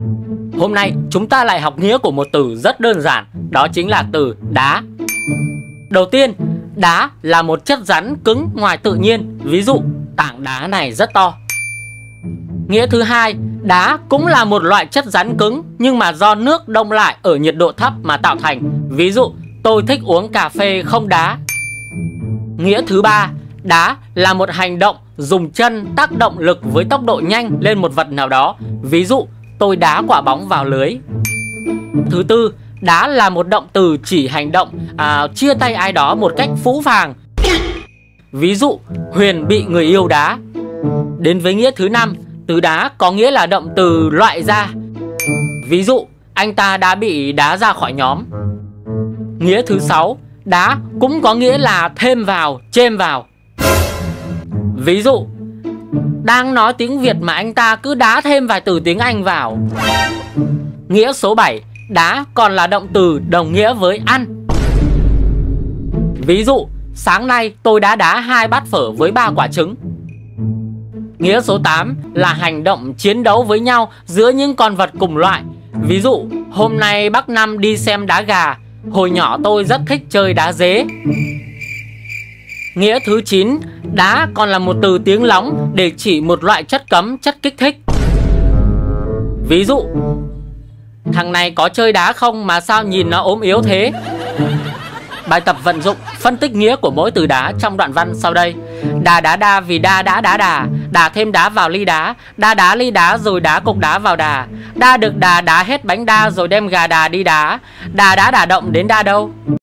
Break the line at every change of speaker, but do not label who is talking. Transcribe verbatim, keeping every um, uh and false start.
Hôm nay chúng ta lại học nghĩa của một từ rất đơn giản, đó chính là từ đá. Đầu tiên, đá là một chất rắn cứng ngoài tự nhiên, ví dụ tảng đá này rất to. Nghĩa thứ hai, đá cũng là một loại chất rắn cứng nhưng mà do nước đông lại ở nhiệt độ thấp mà tạo thành, ví dụ tôi thích uống cà phê không đá. Nghĩa thứ ba, đá là một hành động dùng chân tác động lực với tốc độ nhanh lên một vật nào đó, ví dụ tôi đá quả bóng vào lưới. Thứ tư, đá là một động từ chỉ hành động à, chia tay ai đó một cách phũ phàng, ví dụ Huyền bị người yêu đá. Đến với nghĩa thứ năm, từ đá có nghĩa là động từ loại ra, ví dụ anh ta đã bị đá ra khỏi nhóm. Nghĩa thứ sáu, đá cũng có nghĩa là thêm vào, chêm vào, ví dụ đang nói tiếng Việt mà anh ta cứ đá thêm vài từ tiếng Anh vào. Nghĩa số bảy, đá còn là động từ đồng nghĩa với ăn, ví dụ sáng nay tôi đã đá hai bát phở với ba quả trứng. Nghĩa số tám là hành động chiến đấu với nhau giữa những con vật cùng loại, ví dụ hôm nay bác Năm đi xem đá gà, hồi nhỏ tôi rất thích chơi đá dế. Nghĩa thứ chín, đá còn là một từ tiếng lóng để chỉ một loại chất cấm, chất kích thích, ví dụ thằng này có chơi đá không mà sao nhìn nó ốm yếu thế. Bài tập vận dụng phân tích nghĩa của mỗi từ đá trong đoạn văn sau đây. Đà đá đa vì đa đã đá đà, đà thêm đá vào ly đá, đa đá ly đá rồi đá cục đá vào đà, đa được đà đá hết bánh đa rồi đem gà đà đi đá, đà đã đả động đến đa đâu.